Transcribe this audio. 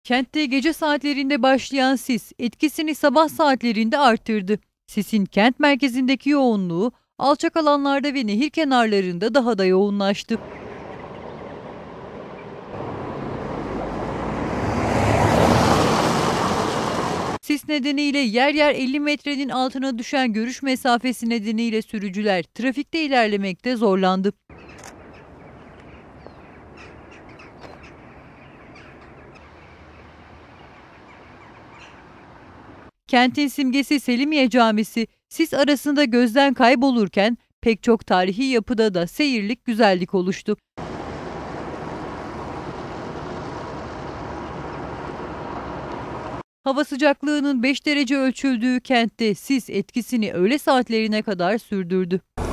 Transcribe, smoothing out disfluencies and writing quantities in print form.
Kentte gece saatlerinde başlayan sis etkisini sabah saatlerinde arttırdı. Sisin kent merkezindeki yoğunluğu alçak alanlarda ve nehir kenarlarında daha da yoğunlaştı. Sis nedeniyle yer yer 50 metrenin altına düşen görüş mesafesi nedeniyle sürücüler trafikte ilerlemekte zorlandı. Kentin simgesi Selimiye Camisi sis arasında gözden kaybolurken pek çok tarihi yapıda da seyirlik güzellik oluştu. Hava sıcaklığının 5 derece ölçüldüğü kentte sis etkisini öğle saatlerine kadar sürdürdü.